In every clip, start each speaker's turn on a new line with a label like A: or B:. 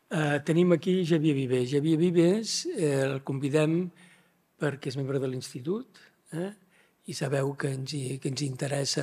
A: Tenim aquí Xavier Viver. Xavier Vives el convidem perquè és membre de l'Institut i sabeu que ens interessa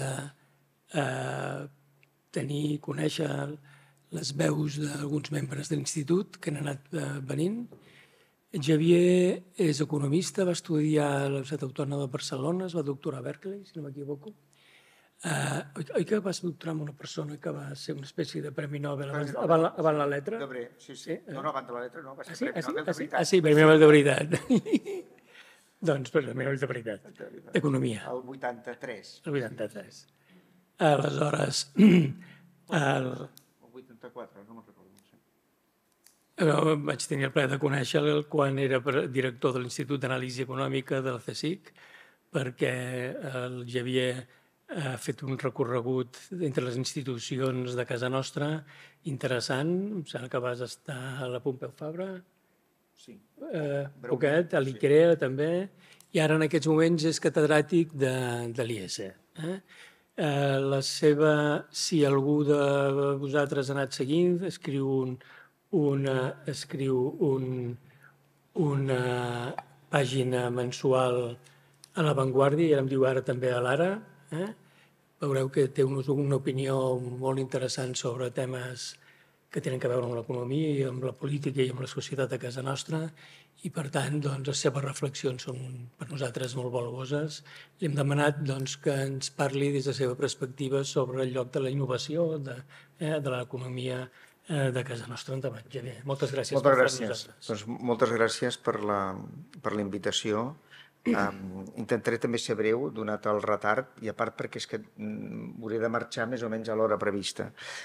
A: conèixer les veus d'alguns membres de l'Institut que han anat venint. Xavier és economista, va estudiar a la Universitat Autònoma de Barcelona, es va doctorar a Berkeley, si no m'equivoco. Oi que vas doctorar amb una persona que va ser una espècie de Premi Nobel abans la letra?
B: Debré, sí. No, abans de la letra no, va ser Premi Nobel de veritat.
A: Ah, sí, Premi Nobel de veritat. Doncs Premi Nobel de veritat, d'economia.
B: El 83.
A: El 83. Aleshores...
B: El 84, no me'n recordo.
A: Vaig tenir el plaer de conèixer-lo quan era director de l'Institut d'Anàlisi Econòmica del CSIC, perquè el Xavier ha fet un recorregut entre les institucions de casa nostra interessant. Em sembla que vas estar a la Pompeu Fabra, poquet, a l'ICREA també, i ara en aquests moments és catedràtic de l'IES. Si algú de vosaltres ha anat seguint, escriu una pàgina mensual a La Vanguardia i ara em diu ara també a l'Ara. Veureu que té una opinió molt interessant sobre temes que tenen a veure amb l'economia i amb la política i amb la societat a casa nostra i, per tant, les seves reflexions són per nosaltres molt valuoses. Li hem demanat que ens parli des de la seva perspectiva sobre el lloc de la innovació, de l'economia de casa nostra. Endavant, Xavier. Moltes gràcies per estar amb nosaltres.
B: Moltes gràcies per la invitació. Intentaré també ser breu, donat el retard, i a part perquè és que hauré de marxar més o menys a l'hora prevista.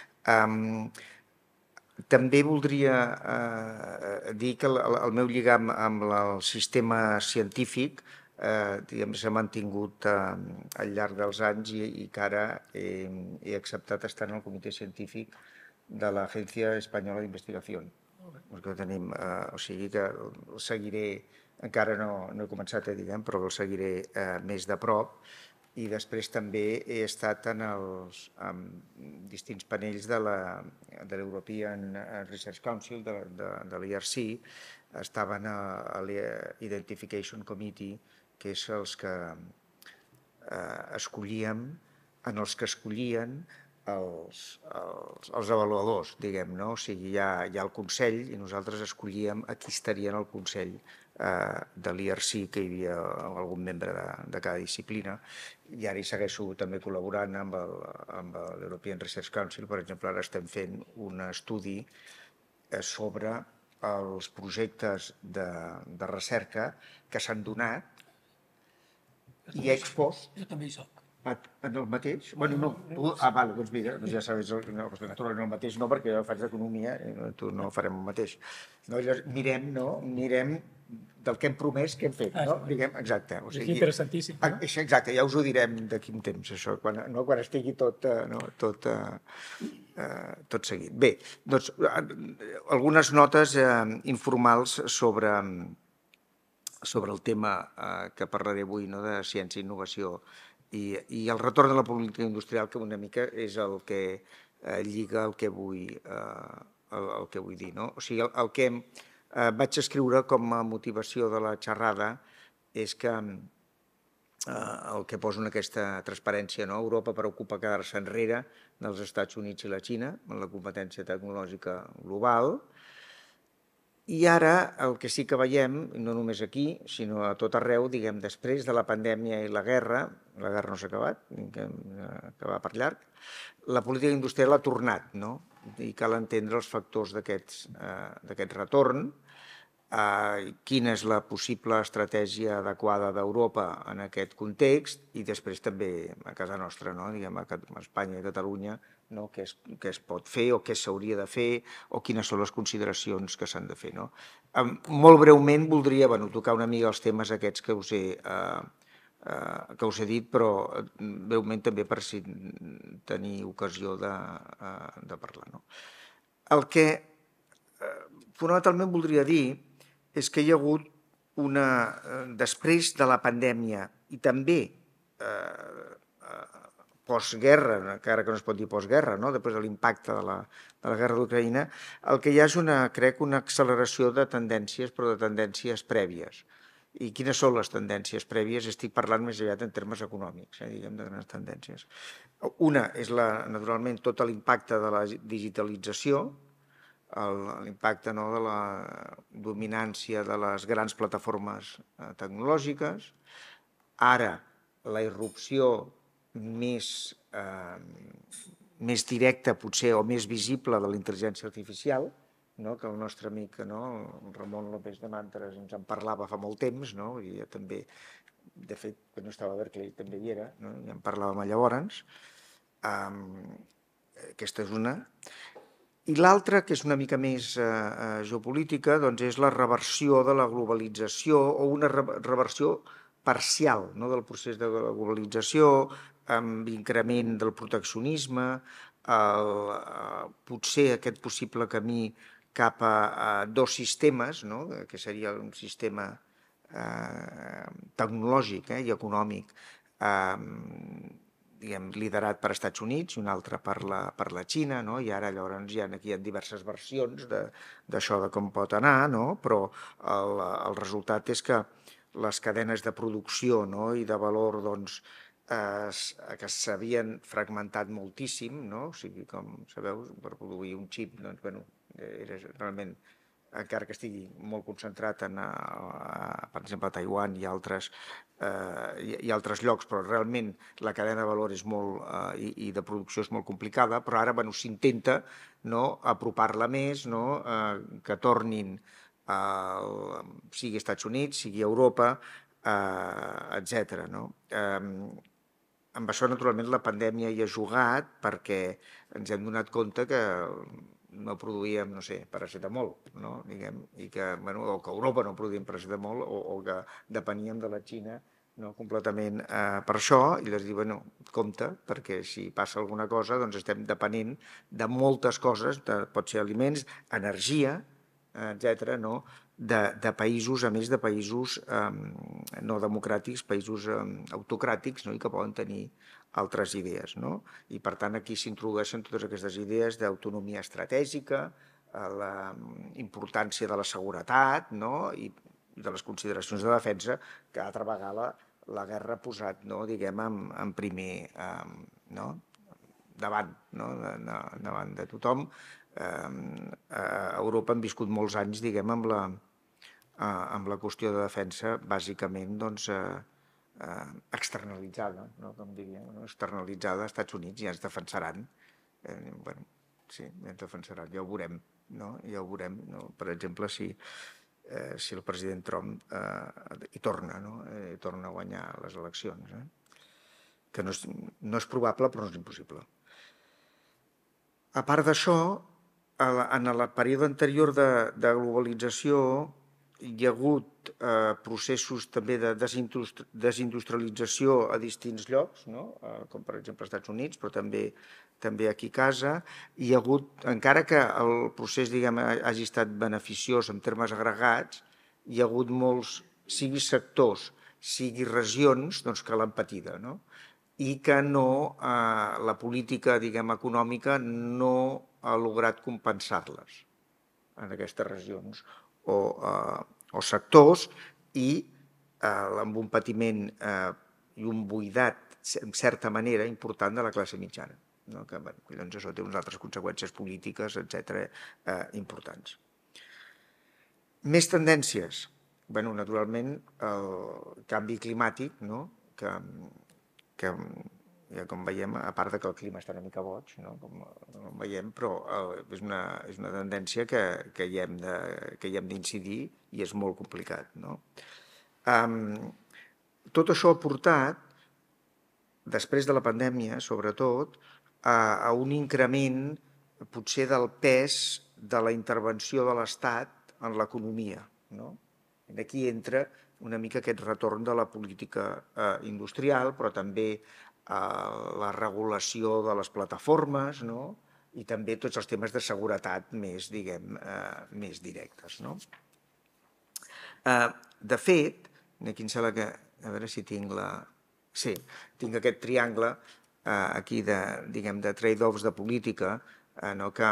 B: També voldria dir que el meu lligam amb el sistema científic s'ha mantingut al llarg dels anys i que ara he acceptat estar en el comitè científic de l'Agència Espanyola d'Investigació. O sigui que el seguiré, encara no he començat, però el seguiré més de prop. I després també he estat en distints panells de l'European Research Council, de l'ERC. Estaven a l'Identification Committee, que és els que escollíem, en els que escollien els avaluadors, diguem-ne. O sigui, hi ha el Consell i nosaltres escollíem a qui estaria en el Consell de l'IRC, que hi havia algun membre de cada disciplina, i ara hi segueixo també col·laborant amb l'European Research Council. Per exemple, ara estem fent un estudi sobre els projectes de recerca que s'han donat i ex post.
A: Jo també hi soc.
B: En el mateix? Bueno, no. Doncs mira, ja sabes, en el mateix no, perquè jo faig d'economia i tu no farem el mateix. Mirem del que hem promès, què hem fet, no? Exacte.
A: És interessantíssim.
B: Exacte, ja us ho direm d'aquí un temps, això, quan estigui tot seguit. Bé, doncs, algunes notes informals sobre el tema que parlaré avui, de ciència i innovació, i el retorn de la política industrial, que una mica és el que lliga el que vull dir. O sigui, el que vaig escriure com a motivació de la xerrada és que el que poso en aquesta transparència, Europa preocupa quedar-se enrere dels Estats Units i la Xina en la competència tecnològica global. I ara el que sí que veiem, no només aquí, sinó a tot arreu, després de la pandèmia i la guerra no s'ha acabat, que va per llarg, la política industrial ha tornat, i cal entendre els factors d'aquest retorn, quina és la possible estratègia adequada d'Europa en aquest context i després també a casa nostra, a Espanya i a Catalunya, què es pot fer o què s'hauria de fer o quines són les consideracions que s'han de fer. Molt breument voldria tocar una mica els temes aquests que us he dit, però breument també per si tenir ocasió de parlar. El que fonamentalment voldria dir és que hi ha hagut després de la pandèmia i també postguerra, encara que no es pot dir postguerra, després de l'impacte de la guerra d'Ucraïna, el que hi ha és, crec, una acceleració de tendències, però de tendències prèvies. I quines són les tendències prèvies? Estic parlant més aviat en termes econòmics, diguem, de grans tendències. Una és, naturalment, tot l'impacte de la digitalització, l'impacte de la dominància de les grans plataformes tecnològiques. Ara, la irrupció més directa, potser, o més visible de la intel·ligència artificial, que el nostre amic, el Ramon López de Mantres, ens en parlava fa molt temps, i també, de fet, quan no estava a Berkeley també hi era, i en parlàvem llavors. Aquesta és una. I l'altra, que és una mica més geopolítica, doncs és la reversió de la globalització, o una reversió parcial del procés de la globalització, amb increment del proteccionisme, potser aquest possible camí cap a dos sistemes, que seria un sistema tecnològic i econòmic liderat per Estats Units i un altre per la Xina, i ara llavors aquí hi ha diverses versions d'això de com pot anar, però el resultat és que les cadenes de producció i de valor que s'havien fragmentat moltíssim, o sigui, com sabeu, per produir un xip, era realment, encara que estigui molt concentrat en, per exemple, a Taiwan i altres llocs, però realment la cadena de valor és molt, i de producció és molt complicada, però ara s'intenta apropar-la més, que tornin, sigui Estats Units, sigui Europa, etc. Amb això, naturalment, la pandèmia hi ha jugat perquè ens hem donat compte que no produïem, no sé, paracetamol, diguem, o que Europa no produïem paracetamol o que depeníem de la Xina completament per això, i els diuen, compte, perquè si passa alguna cosa, doncs estem depenent de moltes coses, pot ser aliments, energia, etc., de països, a més de països no democràtics, països autocràtics, i que poden tenir altres idees. I, per tant, aquí s'introdueixen totes aquestes idees d'autonomia estratègica, la importància de la seguretat i de les consideracions de defensa que altra vegada la guerra ha posat, diguem, en primer, davant de tothom. A Europa han viscut molts anys, diguem, amb la qüestió de defensa, bàsicament, externalitzada, com diríem, externalitzada als Estats Units, ja ens defensaran. Sí, ja ens defensaran, ja ho veurem, ja ho veurem. Per exemple, si el president Trump hi torna a guanyar les eleccions, que no és probable, però no és impossible. A part d'això, en el període anterior de globalització hi ha hagut processos també de desindustrialització a distints llocs, com per exemple als Estats Units, però també aquí a casa. Hi ha hagut, encara que el procés, diguem, hagi estat beneficiós en termes agregats, hi ha hagut molts, sigui sectors, sigui regions, que l'han patida, i que la política, diguem, econòmica no ha lograt compensar-les en aquestes regions o sectors, i amb un patiment i un buidat, en certa manera, important de la classe mitjana, que llavors això té unes altres conseqüències polítiques, etc., importants. Més tendències. Naturalment, el canvi climàtic, que ja com veiem, a part que el clima està una mica boig, com veiem, però és una tendència que hi hem d'incidir i és molt complicat. Tot això ha portat, després de la pandèmia, sobretot, a un increment potser del pes de la intervenció de l'Estat en l'economia. Aquí entra una mica aquest retorn de la política industrial, però també la regulació de les plataformes i també tots els temes de seguretat més, diguem, més directes. De fet, aquí em sembla que, a veure si tinc sí, tinc aquest triangle aquí de trade-offs de política, que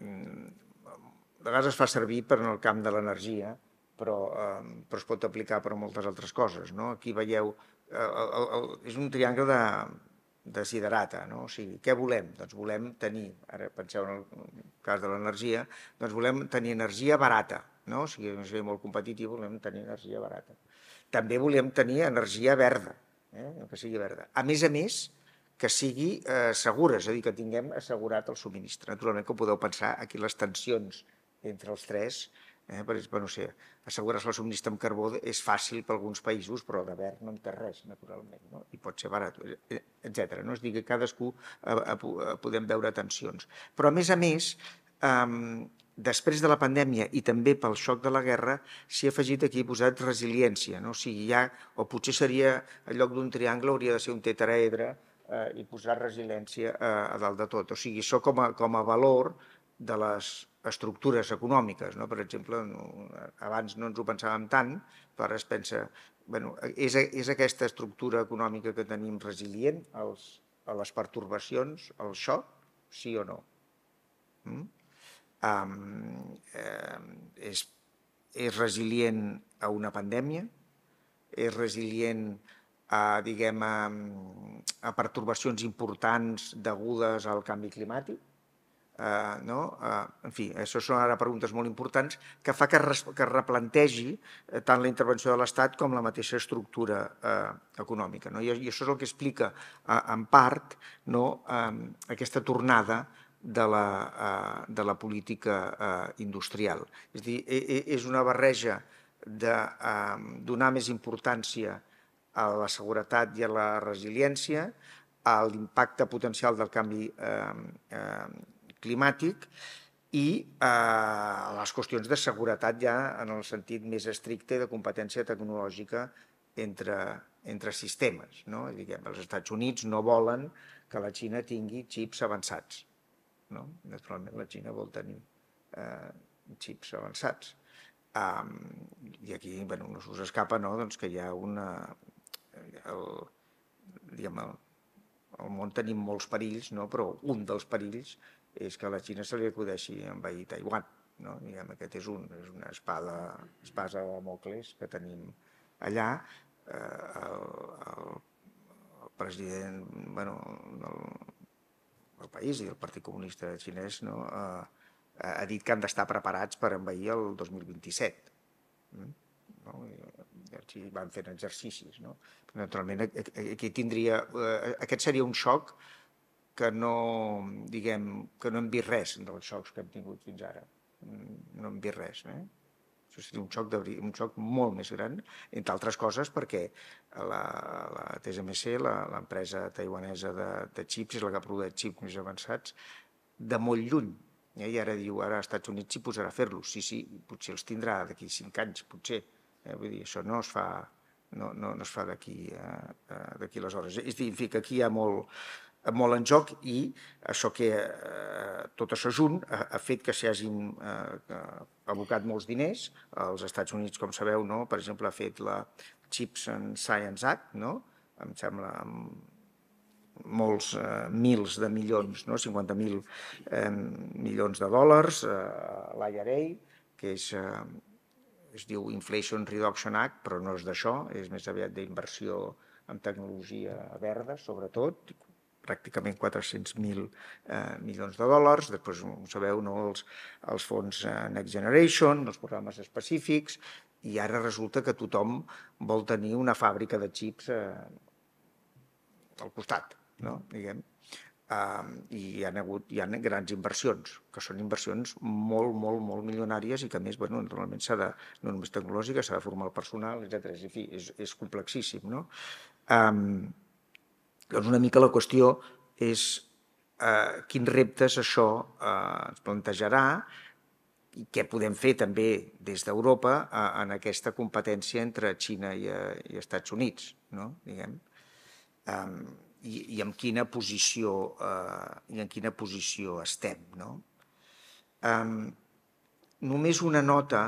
B: a vegades es fa servir per en el camp de l'energia, però es pot aplicar per a moltes altres coses. Aquí veieu, és un triangle de desiderata. O sigui, què volem? Doncs volem tenir, ara penseu en el cas de l'energia, doncs volem tenir energia barata. O sigui, és molt competitiu, volem tenir energia barata. També volem tenir energia verda, que sigui verda. A més, que sigui segura, és a dir, que tinguem assegurat el subministre. Naturalment, com podeu pensar, aquí les tensions entre els tres, per exemple, no sé, assegurar-se el subministre amb carbó és fàcil per alguns països, però de verd no en té res, naturalment, i pot ser barat, etc. És a dir, que cadascú podem veure tensions. Però, a més, després de la pandèmia i també pel xoc de la guerra, s'hi ha afegit aquí posat resiliència. O sigui, o potser seria, en lloc d'un triangle, hauria de ser un tetraedre i posar resiliència a dalt de tot. O sigui, això com a valor de les estructures econòmiques. Per exemple, abans no ens ho pensàvem tant, però ara es pensa, és aquesta estructura econòmica que tenim resilient a les pertorbacions, al xoc, sí o no? És resilient a una pandèmia, és resilient a pertorbacions importants degudes al canvi climàtic. En fi, això són ara preguntes molt importants que fa que es replantegi tant la intervenció de l'Estat com la mateixa estructura econòmica. I això és el que explica, en part, aquesta tornada de la política industrial. És a dir, és una barreja de donar més importància a la seguretat i a la resiliència, a l'impacte potencial del canvi climàtic i a les qüestions de seguretat ja en el sentit més estricte de competència tecnològica entre sistemes. Els Estats Units no volen que la Xina tingui xips avançats. Naturalment, la Xina vol tenir xips avançats. I aquí no s'us escapa que hi ha al món tenim molts perills, però un dels perills és que a la Xina se li acudeixi envair Taiwan. Aquest és una espasa de Damocles que tenim allà. El president del país i del Partit Comunista Xinès ha dit que han d'estar preparats per envair el 2027. Així van fent exercicis. Naturalment, aquest seria un xoc que no hem vist res dels xocs que hem tingut fins ara. No hem vist res. Això seria un xoc molt més gran, entre altres coses perquè la TSMC, l'empresa taiwanesa de xips, és la que ha produït xips més avançats, de molt lluny. I ara diu, ara als Estats Units s'hi posarà a fer-los. Sí, potser els tindrà d'aquí 5 anys, potser. Vull dir, això no es fa d'aquí les hores. És a dir, que aquí hi ha molt en joc i tot això junt ha fet que s'hi hagin abocat molts diners. Els Estats Units, com sabeu, per exemple, ha fet la Chips and Science Act, em sembla, molts mils de milions, 50.000 milions de dòlars, l'IRA, que es diu Inflation Reduction Act, però no és d'això, és més aviat d'inversió en tecnologia verda, sobretot, pràcticament 400.000 milions de dòlars. Després, ho sabeu, els fons Next Generation, els programes específics, i ara resulta que tothom vol tenir una fàbrica de xips al costat, diguem. I hi ha grans inversions, que són inversions molt, molt, molt milionàries i que, a més, naturalment no només tecnològica, s'ha de formar el personal, etc. En fi, és complexíssim. Doncs una mica la qüestió és quins reptes això ens plantejarà i què podem fer també des d'Europa en aquesta competència entre Xina i Estats Units, diguem. I en quina posició estem. Només una nota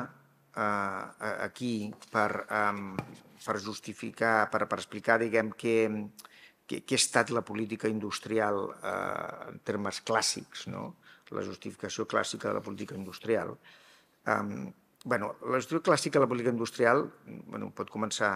B: aquí per justificar, per explicar, diguem, què ha estat la política industrial en termes clàssics, no? La justificació clàssica de la política industrial. La justificació clàssica de la política industrial pot començar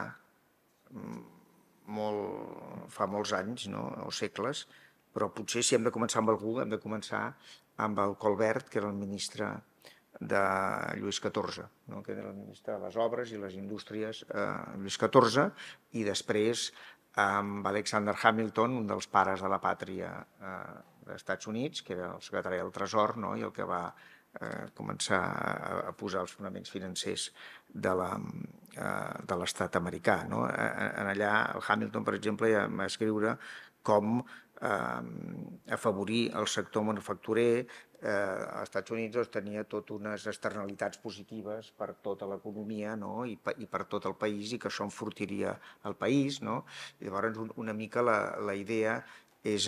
B: fa molts anys, no? O segles, però potser si hem de començar amb algú, hem de començar amb el Colbert, que era el ministre de Lluís XIV, que era el ministre de les Obres i les Indústries Lluís XIV, i després amb Alexander Hamilton, un dels pares de la pàtria dels Estats Units, que era el secretari del Tresor i el que va començar a posar els fonaments financers de l'estat americà. Allà el Hamilton, per exemple, ja va escriure com afavorir el sector manufacturer. Als Estats Units tenia tot unes externalitats positives per tota l'economia i per tot el país, i que això enfortiria el país. Llavors, una mica la idea és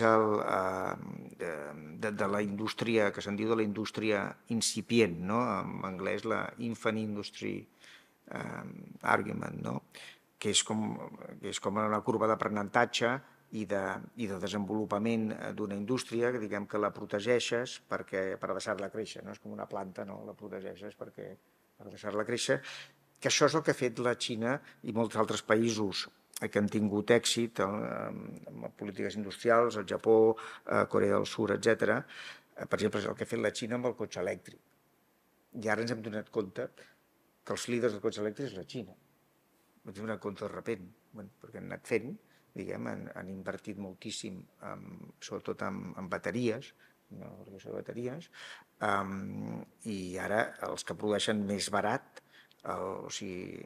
B: de la indústria, que se'n diu de la indústria incipient, en anglès la infant industry argument, que és com una curva d'aprenentatge i de desenvolupament d'una indústria, que diguem que la protegeixes per deixar-la créixer. És com una planta, la protegeixes per deixar-la créixer, que això és el que ha fet la Xina i molts altres països que han tingut èxit en polítiques industrials, el Japó, Corea del Sud, etc. Per exemple, és el que ha fet la Xina amb el cotxe elèctric. I ara ens hem donat compte que els líders del cotxe elèctric és la Xina. Ens hem donat compte de sobte, perquè han anat fent, han invertit moltíssim, sobretot en bateries, en la fabricació de bateries, i ara els que produeixen més barat, o sigui,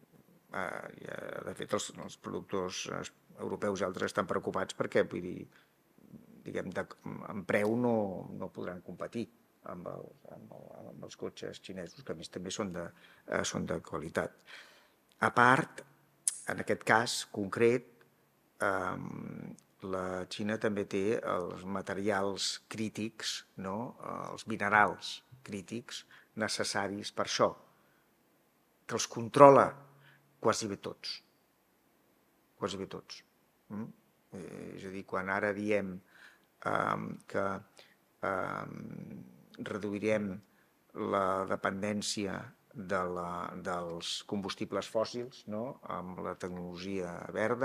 B: de fet els productors europeus i altres estan preocupats perquè, vull dir, diguem, en preu no podran competir amb els cotxes xinesos, que a més també són de qualitat. A part, en aquest cas concret, la Xina també té els materials crítics, els minerals crítics necessaris per això, que els controla quasi bé tots. És a dir, quan ara diem que reduirem la dependència dels combustibles fòssils amb la tecnologia verda,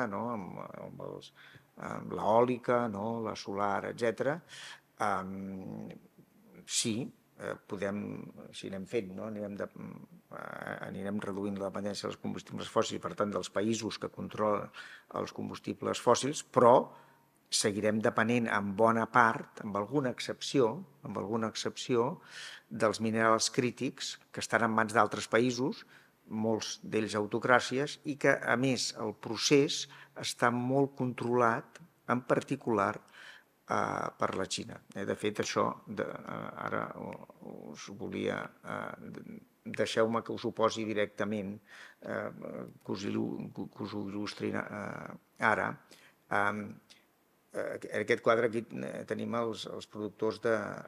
B: amb l'eòlica, la solar, etc. Sí, si anem fent, anirem reduint la dependència dels combustibles fòssils, per tant, dels països que controlen els combustibles fòssils, però seguirem depenent en bona part, amb alguna excepció, dels minerals crítics que estan en mans d'altres països, molts d'ells autocràcies, i que, a més, el procés està molt controlat, en particular, per la Xina. De fet, això, ara us volia... Deixeu-me que us ho posi directament, que us ho il·lustri ara. En aquest quadre aquí tenim els productors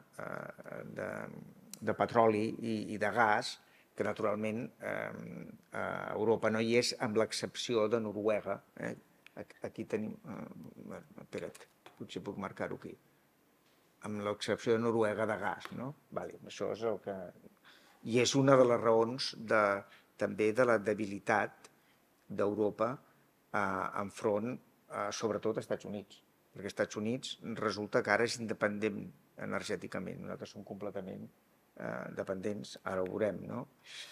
B: de petroli i de gas, que naturalment a Europa no hi és, amb l'excepció de Noruega. Aquí tenim... Espera't, potser puc marcar-ho aquí. Amb l'excepció de Noruega de gas, no? Això és el que... I és una de les raons també de la debilitat d'Europa enfront, sobretot, als Estats Units. Perquè als Estats Units resulta que ara és independent energèticament. Nosaltres som completament dependents, ara ho veurem, no?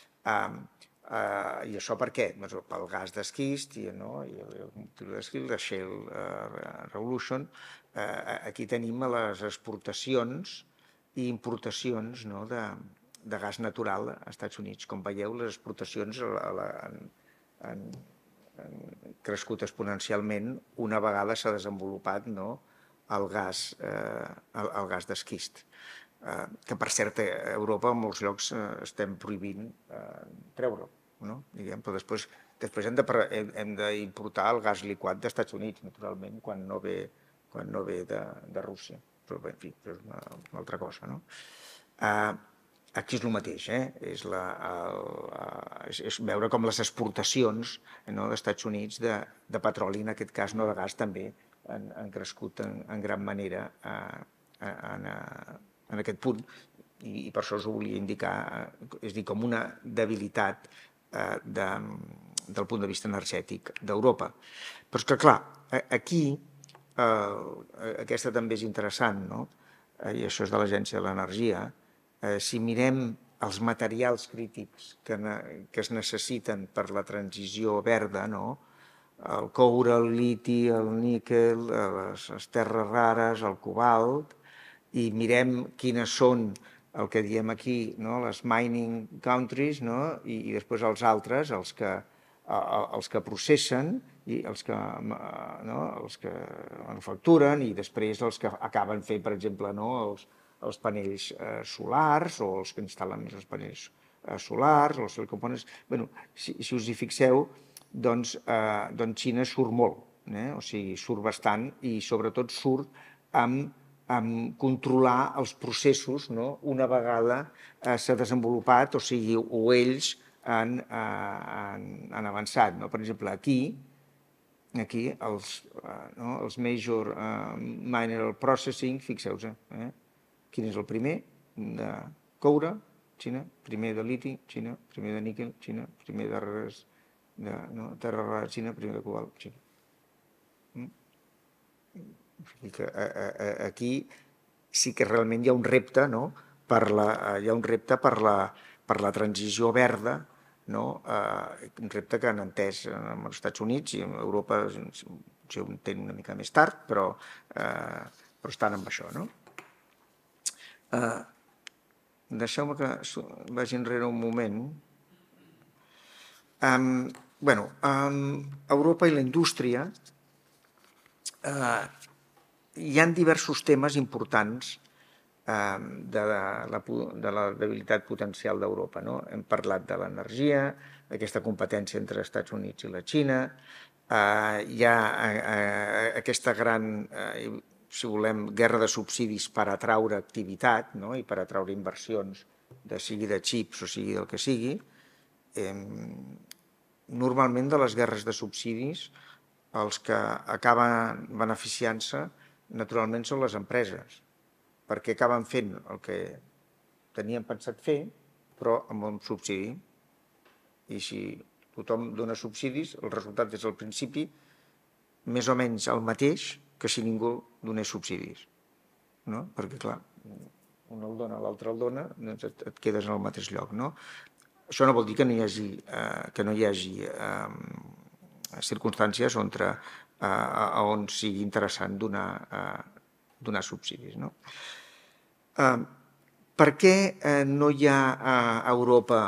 B: I això per què? Pel gas d'esquist i el combustible d'esquist, la Shale Revolution. Aquí tenim les exportacions i importacions de gas natural als Estats Units. Com veieu, les exportacions han crescut exponencialment una vegada s'ha desenvolupat el gas d'esquist. Que, per cert, a Europa en molts llocs estem prohibint treure-ho, però després hem d'importar el gas liquat dels Estats Units, naturalment, quan no ve de Rússia. Però, en fi, és una altra cosa, no? Aquí és el mateix, és veure com les exportacions dels Estats Units de petroli, en aquest cas no de gas també, han crescut en gran manera en aquest punt, i per això us ho volia indicar, és a dir, com una debilitat del punt de vista energètic d'Europa. Però és que, clar, aquí, aquesta també és interessant, no? I això és de l'Agència de l'Energia. Si mirem els materials crítics que es necessiten per la transició verda, no? El coure, el liti, el níquel, les terres rares, el cobalt, i mirem quines són el que diem aquí, no? Les mining countries, no? I després els altres, els que processen i els que manufacturen, i després els que acaben fent, per exemple, els panells solars, o els que instal·len més els panells solars, o els components. Bé, si us hi fixeu, doncs Xina surt molt, o sigui, surt bastant, i sobretot surt amb controlar els processos una vegada s'ha desenvolupat, o sigui, o ells han avançat. Per exemple, aquí els Major Mineral Processing, fixeu-vos, quin és el primer? De coure, Xina, primer de liti, Xina, primer de níquel, Xina, primer de terra rara, Xina, primer de cobalt, Xina. Aquí sí que realment hi ha un repte, per la transició verda, un repte que han entès als Estats Units, i a Europa potser ho entén una mica més tard, però estan amb això. Deixeu-me que vagi enrere un moment. Europa i la indústria, hi ha diversos temes importants de la debilitat potencial d'Europa. Hem parlat de l'energia, d'aquesta competència entre els Estats Units i la Xina, hi ha aquesta gran, si volem, guerra de subsidis per atraure activitat i per atraure inversions, sigui de xips o sigui del que sigui. Normalment de les guerres de subsidis els que acaben beneficiant-se naturalment són les empreses, perquè acaben fent el que tenien pensat fer, però amb un subsidi. I si tothom dona subsidis, el resultat és al principi més o menys el mateix que si ningú donés subsidis. Perquè, clar, un el dona, l'altre el dona, doncs et quedes en el mateix lloc. Això no vol dir que no hi hagi circumstàncies on sigui interessant donar subsidis. Per què no hi ha a Europa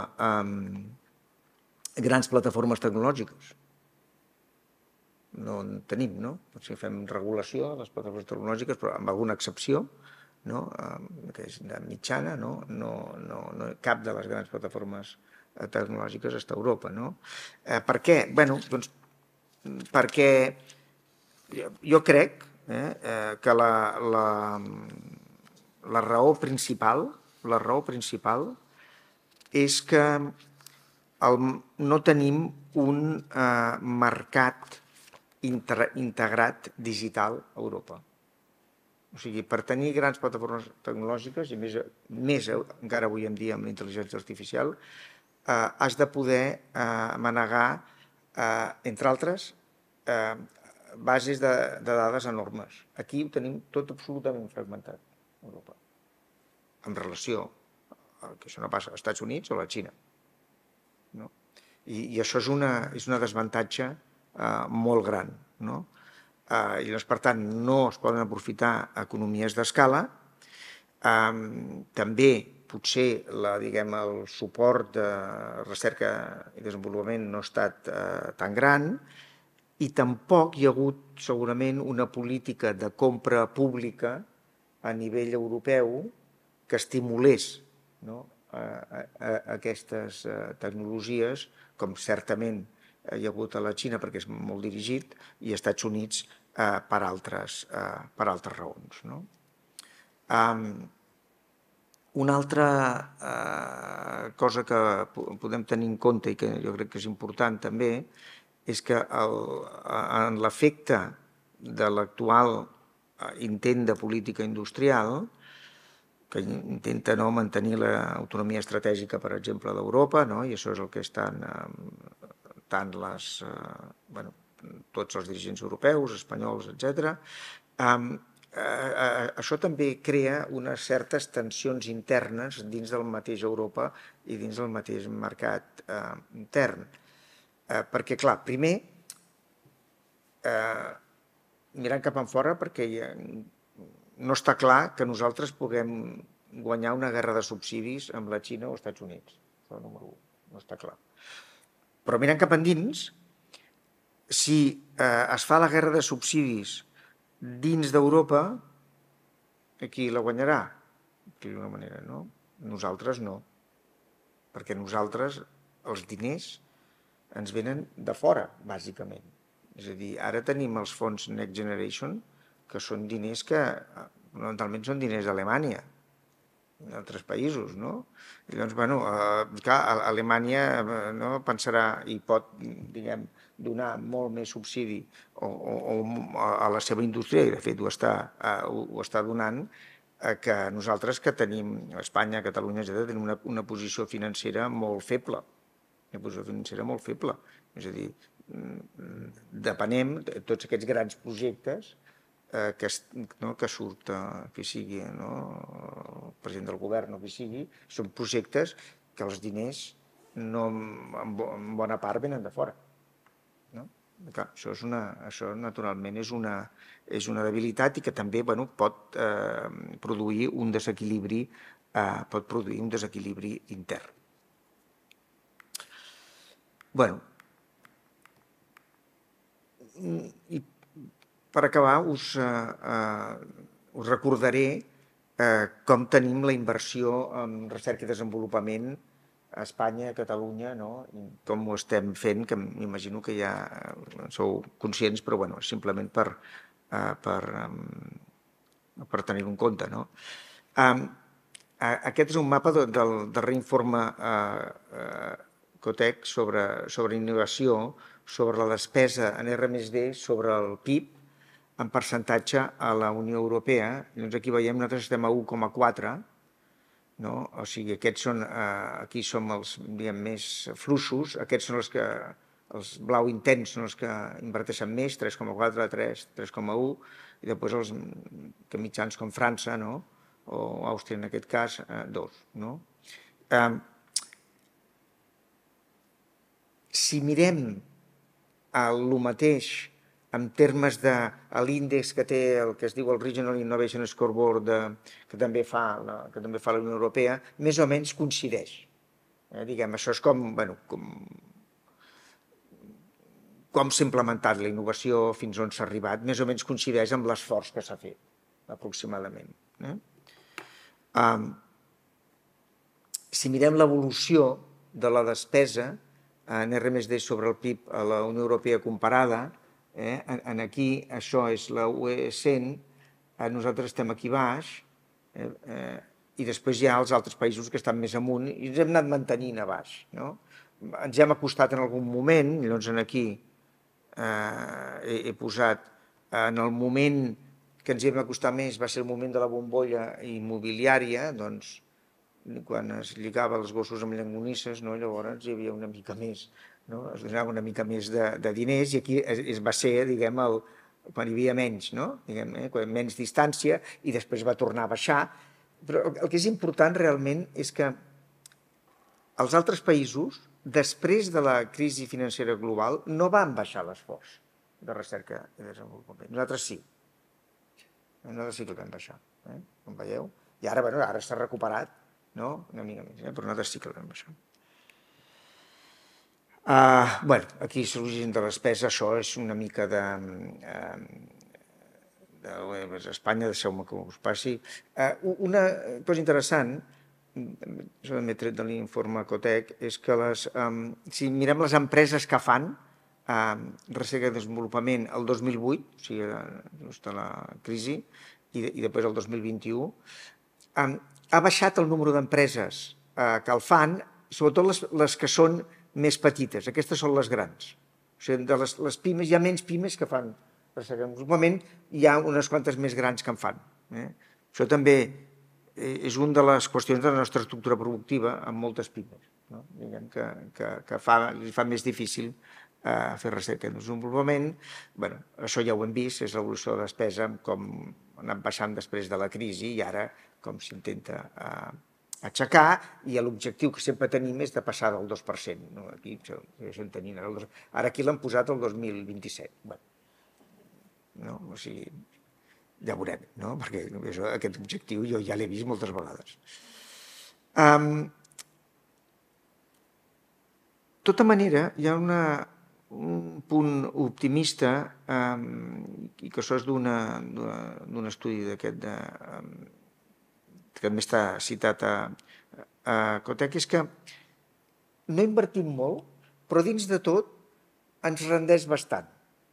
B: grans plataformes tecnològiques? No en tenim, no? Si fem regulació de les plataformes tecnològiques, però amb alguna excepció, que és de mitjana, no cap de les grans plataformes tecnològiques està a Europa. Per què? Doncs perquè jo crec que la raó principal és que no tenim un mercat integrat digital a Europa. O sigui, per tenir grans plataformes tecnològiques, i més encara avui en dia amb la intel·ligència artificial, has de poder manegar, entre altres, bases de dades enormes. Aquí ho tenim tot absolutament fragmentat a Europa, en relació al que això no passa als Estats Units o a la Xina. I això és un desavantatge molt gran. I per tant no es poden aprofitar economies d'escala. També potser el suport de recerca i desenvolupament no ha estat tan gran, i tampoc hi ha hagut segurament una política de compra pública a nivell europeu que estimulés aquestes tecnologies, com certament hi ha hagut a la Xina perquè és molt dirigit, i als Estats Units per altres raons. Una altra cosa que podem tenir en compte i que jo crec que és important també és que en l'efecte l'actual intent de política industrial, que intenta mantenir l'autonomia estratègica, per exemple, d'Europa, i això és el que estan tant tots els dirigents europeus, espanyols, etc. Això també crea unes certes tensions internes dins del mateix Europa i dins del mateix mercat intern. Perquè, clar, primer, mirant cap enfora, perquè no està clar que nosaltres puguem guanyar una guerra de subsidis amb la Xina o els Estats Units. Això número 1, no està clar. Però mirant cap endins, si es fa la guerra de subsidis dins d'Europa, qui la guanyarà? D'alguna manera, no? Nosaltres no. Perquè nosaltres, els diners, ens venen de fora, bàsicament. És a dir, ara tenim els fons Next Generation, que són diners que fonamentalment són diners d'Alemanya, d'altres països, no? I doncs, clar, Alemanya pensarà i pot, diguem, donar molt més subsidi a la seva indústria, i de fet ho està donant, que nosaltres que tenim, Espanya, Catalunya, etc., tenim una posició financera molt feble. Una posició financera molt feble. És a dir, depenem de tots aquests grans projectes que surt qui sigui, el president del govern o qui sigui, són projectes que els diners en bona part venen de fora. Clar, això naturalment és una debilitat i que també pot produir un desequilibri intern. I per acabar us recordaré com tenim la inversió en recerca i desenvolupament a Espanya, a Catalunya, i com ho estem fent, que m'imagino que ja sou conscients, però simplement per tenir-ho en compte. Aquest és un mapa del darrer informe Cotec sobre innovació, sobre la despesa en R+D sobre el PIB en percentatge a la Unió Europea. Llavors aquí veiem, nosaltres estem a 1,4, o sigui, aquí som els més fluixos, aquests són els blau intens són els que inverteixen més, 3,4, 3, 3,1, i després els mitjans com França, o Àustria en aquest cas, 2. Si mirem el mateix en termes de l'índex que té el que es diu el Regional Innovation Scoreboard que també fa la Unió Europea, més o menys coincideix. Diguem, això és com s'ha implementat la innovació, fins on s'ha arribat, més o menys coincideix amb l'esforç que s'ha fet, aproximadament. Si mirem l'evolució de la despesa en R+D sobre el PIB a la Unió Europea comparada, aquí això és la UE 100, nosaltres estem aquí baix, i després hi ha els altres països que estan més amunt i ens hem anat mantenint a baix. Ens hem acostat en algun moment, llavors aquí he posat, en el moment que ens hem acostat més va ser el moment de la bombolla immobiliària, doncs quan es lligava els gossos amb llonganisses, llavors hi havia una mica més, es donava una mica més de diners i aquí va ser, diguem, quan hi havia menys, menys distància i després va tornar a baixar. Però el que és important realment és que els altres països, després de la crisi financera global, no van baixar l'esforç de recerca i desenvolupament. Nosaltres sí. Nosaltres sí que el vam baixar, com veieu. I ara s'ha recuperat una mica més, però nosaltres sí que el vam baixar. Aquí és l'origen de la despesa, això és una mica d'Espanya, deixeu-me que us passi. Una cosa interessant, això també tret de l'informe Cotec, és que si mirem les empreses que fan recerca i desenvolupament el 2008, o sigui, just a la crisi, i després el 2021, ha baixat el número d'empreses que el fan, sobretot les que són més petites. Aquestes són les grans. O sigui, de les pimes, hi ha menys pimes que fan recerca en desenvolupament, hi ha unes quantes més grans que en fan. Això també és una de les qüestions de la nostra estructura productiva amb moltes pimes, diguem que li fa més difícil fer recerca en desenvolupament. Això ja ho hem vist, és l'evolució de despesa, com ha anat baixant després de la crisi i ara com s'intenta aixecar, i l'objectiu que sempre tenim és de passar del 2%. Aquí estem tenint, ara aquí l'han posat el 2027. O sigui, ja veurem, perquè aquest objectiu jo ja l'he vist moltes vegades. De tota manera, hi ha un punt optimista, i que això és d'un estudi d'aquest que també està citat a Cotec, és que no invertim molt, però dins de tot ens rendeix bastant.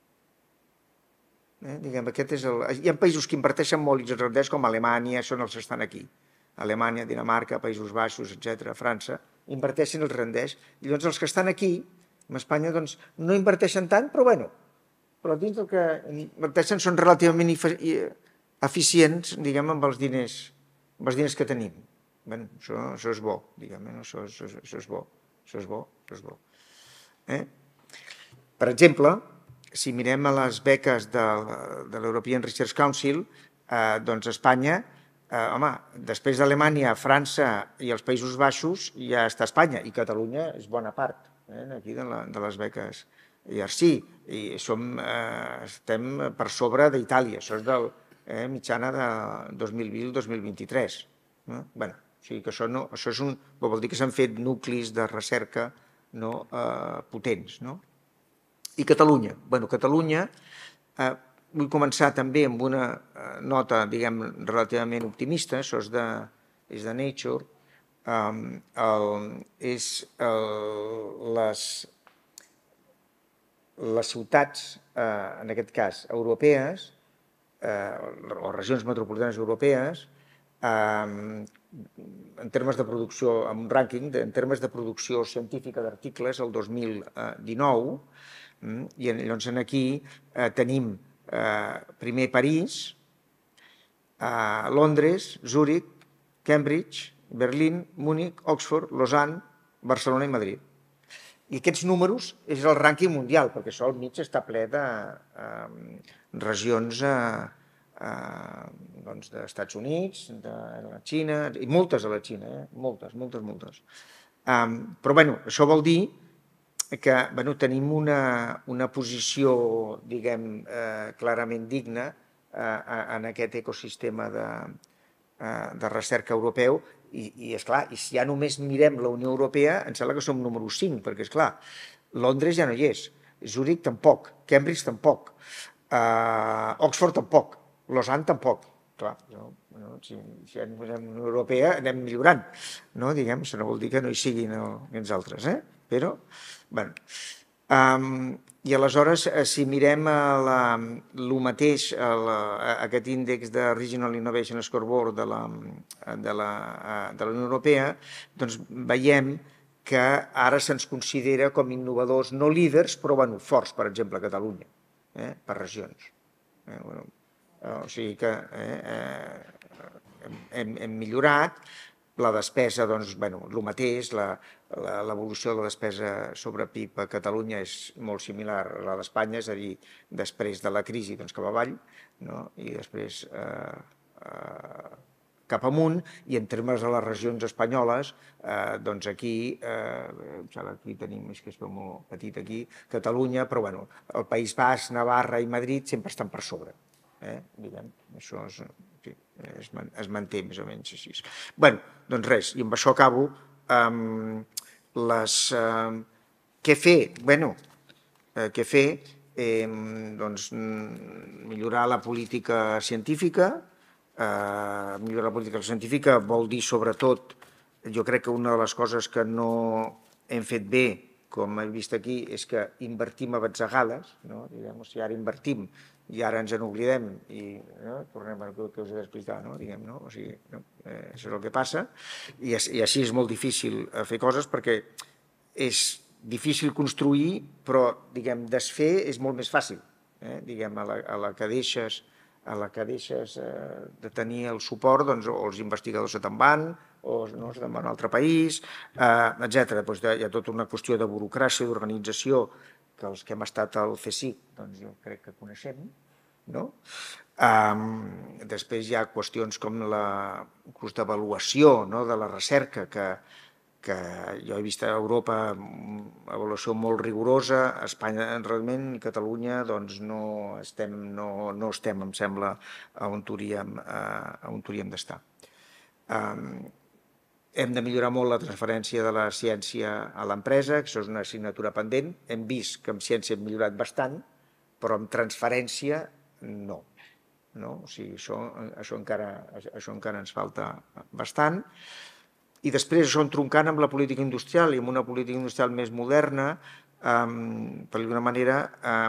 B: Hi ha països que inverteixen molt i ens rendeix, com Alemanya, són els que estan aquí. Alemanya, Dinamarca, Països Baixos, etc., França, inverteixen i els rendeix. I llavors els que estan aquí, en Espanya, no inverteixen tant, però dins del que inverteixen són relativament eficients, diguem, amb els diners que tenim. Això és bo, diguem, això és bo. Per exemple, si mirem a les beques de l'European Research Council, doncs Espanya, després d'Alemanya, França i els Països Baixos ja està Espanya, i Catalunya és bona part aquí de les beques IRC, i estem per sobre d'Itàlia, això és de mitjana de 2020-2023. O sigui que això vol dir que s'han fet nuclis de recerca potents. I Catalunya? Catalunya, vull començar també amb una nota, diguem, relativament optimista, això és de Nature, les ciutats, en aquest cas europees, o regions metropolitanes europees, en termes de producció, en un rànquing, en termes de producció científica d'articles, el 2019, i llavors aquí tenim primer París, Londres, Zúrich, Cambridge, Berlín, Múnich, Oxford, Lausanne, Barcelona i Madrid. I aquests números és el rànquing mundial, perquè això al mig està ple de regions d'Estats Units, de la Xina, i moltes a la Xina, moltes. Però això vol dir que tenim una posició, diguem, clarament digna en aquest ecosistema de recerca europeu, i esclar, i si ja només mirem la Unió Europea, em sembla que som número 5, perquè esclar, Londres ja no hi és, Zúrich tampoc, Cambridge tampoc, Oxford tampoc, Lausanne tampoc. Clar, si anem a la Unió Europea anem millorant, diguem, això no vol dir que no hi siguin els altres, però, bé. I aleshores, si mirem el mateix, aquest índex de Regional Innovation Scoreboard de la Unió Europea, doncs veiem que ara se'ns considera com innovadors, no líders, però forts, per exemple, a Catalunya, per regions. O sigui que hem millorat. La despesa, doncs, el mateix, l'evolució de la despesa sobre PIB a Catalunya és molt similar a la d'Espanya, és a dir, després de la crisi cap avall, i després cap amunt, i en termes de les regions espanyoles, doncs aquí tenim, és que es veu molt petit aquí, Catalunya, però el País Basc, Navarra i Madrid sempre estan per sobre. Diguem, això es manté més o menys així. Bé, doncs res, i amb això acabo. Què fer? Bé, què fer? Doncs millorar la política científica. Millorar la política científica vol dir, sobretot, jo crec que una de les coses que no hem fet bé, com he vist aquí, és que invertim a batzegades, diguem, o sigui, ara invertim i ara ens n'oblidem i tornem al que us he d'explicar, diguem, o sigui, això és el que passa, i així és molt difícil fer coses perquè és difícil construir, però, diguem, desfer és molt més fàcil. diguem, a la que deixes de tenir el suport, doncs, o els investigadors se te'n van, o no, se te'n van a un altre país, etc. Doncs hi ha tota una qüestió de burocràcia, d'organització, que els que hem estat al CSIC, doncs jo crec que coneixem, no? Després hi ha qüestions com inclús d'avaluació de la recerca, que jo he vist a Europa una avaluació molt rigorosa, a Espanya realment, i a Catalunya doncs no estem, em sembla, on hauríem d'estar. Hem de millorar molt la transferència de la ciència a l'empresa, que això és una assignatura pendent. Hem vist que en ciència hem millorat bastant, però en transferència no. O sigui, això encara ens falta bastant. I després això entroncant amb la política industrial i amb una política industrial més moderna, per d'alguna manera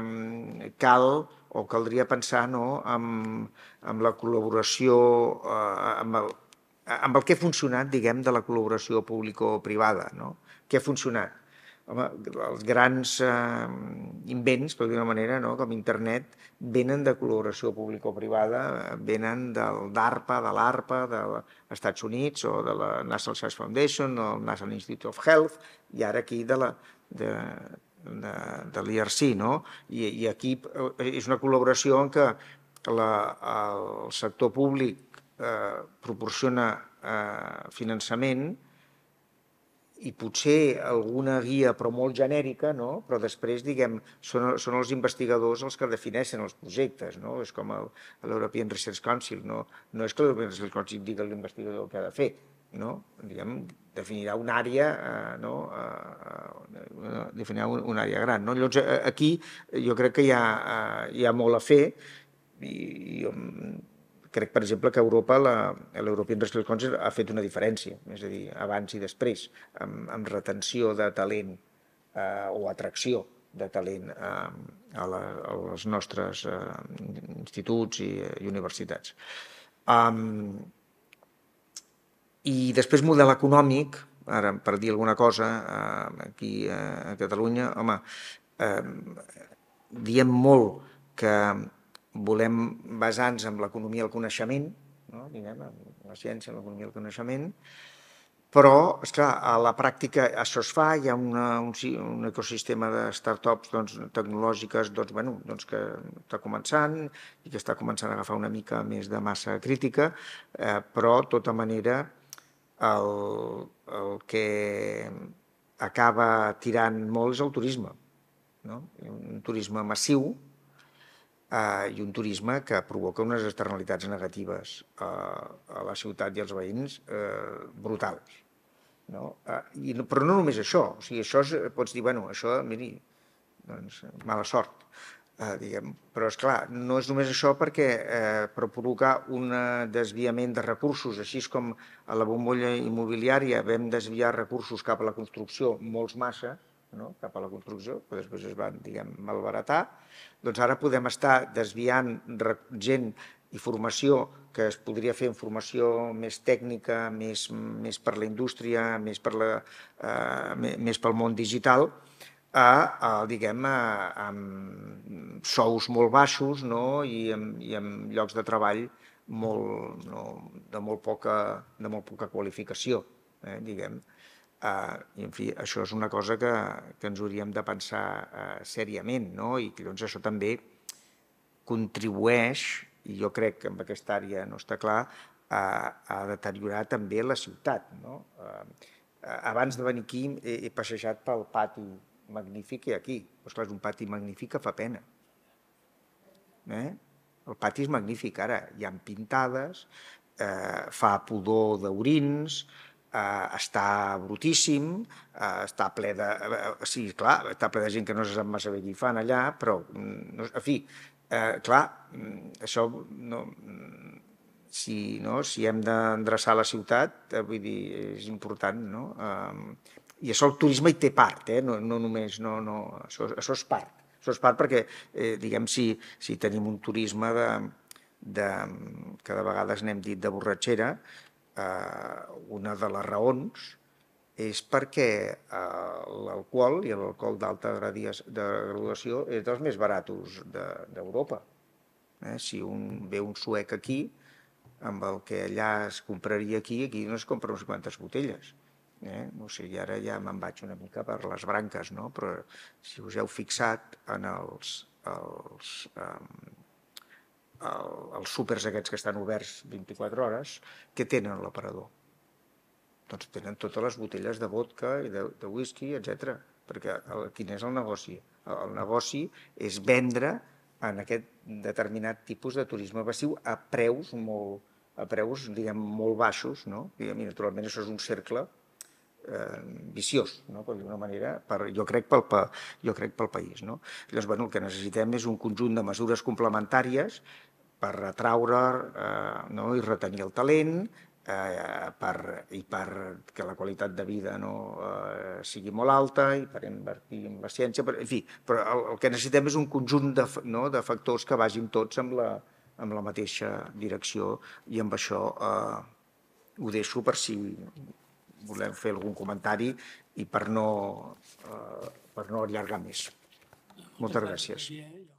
B: caldria pensar en la col·laboració, amb el que ha funcionat, diguem, de la col·laboració público-privada. Què ha funcionat? Home, els grans invents, per d'alguna manera, com internet, venen de col·laboració público-privada, venen del DARPA, de l'ARPA, dels Estats Units, o de la National Science Foundation, o el National Institute of Health, i ara aquí de l'IRC. I aquí és una col·laboració en què el sector públic proporciona finançament i potser alguna guia, però molt genèrica, però després, diguem, són els investigadors els que defineixen els projectes. És com l'European Research Council. No és que l'European Research Council digui a l'investigador el que ha de fer. Definirà una àrea, definirà una àrea gran. Llavors, aquí jo crec que hi ha molt a fer i crec, per exemple, que a Europa l'European Research Council ha fet una diferència, és a dir, abans i després, amb retenció de talent o atracció de talent als nostres instituts i universitats. I després model econòmic, ara per dir alguna cosa, aquí a Catalunya, home, diem molt que volem basar-nos en l'economia del coneixement, diguem, en la ciència, en l'economia del coneixement, però, esclar, a la pràctica això es fa, hi ha un ecosistema de start-ups tecnològiques que està començant i que està començant a agafar una mica més de massa crítica, però, de tota manera, el que acaba tirant molt és el turisme, un turisme massiu, i un turisme que provoca unes externalitats negatives a la ciutat i als veïns brutals. Però no només això, o sigui, això pots dir, això, miri, doncs, mala sort, diguem, però esclar, no és només això perquè per provocar un desviament de recursos, així com a la bombolla immobiliària vam desviar recursos cap a la construcció, molts massa, cap a la construcció, que després es van, diguem, malbaratar, doncs ara podem estar desviant gent i formació que es podria fer en formació més tècnica, més per la indústria, més pel món digital, diguem, amb sous molt baixos i amb llocs de treball de molt poca qualificació, diguem. I, en fi, això és una cosa que ens hauríem de pensar seriament, i que llavors això també contribueix, i jo crec que en aquesta àrea no està clar, a deteriorar també la ciutat. Abans de venir aquí he passejat pel pati magnífic que hi ha aquí. És clar, és un pati magnífic que fa pena. El pati és magnífic, ara hi ha pintades, fa pudor d'orins, està brutíssim, està ple de... Sí, clar, està ple de gent que no se sap massa bé què hi fan allà, però, en fi, clar, això, si hem d'endreçar la ciutat, vull dir, és important, I això el turisme hi té part, no només, això és part. Això és part perquè, diguem, si tenim un turisme que de vegades n'hem dit de borratxera, una de les raons és perquè l'alcohol i l'alcohol d'alta graduació és dels més baratos d'Europa. Si ve un suec aquí, amb el que allà es compraria aquí no es compra uns quantes botelles. No sé, i ara ja me'n vaig una mica per les branques, no? Però si us heu fixat en els súpers aquests que estan oberts 24 hores, què tenen l'aparador? Doncs tenen totes les botelles de vodka i de whisky, etc. Perquè quin és el negoci? El negoci és vendre en aquest determinat tipus de turisme passiu a preus diguem, molt baixos, no? I naturalment això és un cercle viciós, no? Per d'una manera, jo crec pel país. No? Llavors, el que necessitem és un conjunt de mesures complementàries per atraure i retenir el talent, i per que la qualitat de vida sigui molt alta, i per invertir en la ciència, en fi, però el que necessitem és un conjunt de factors que vagin tots amb la mateixa direcció, i amb això ho deixo per si volem fer algun comentari i per no allargar més. Moltes gràcies.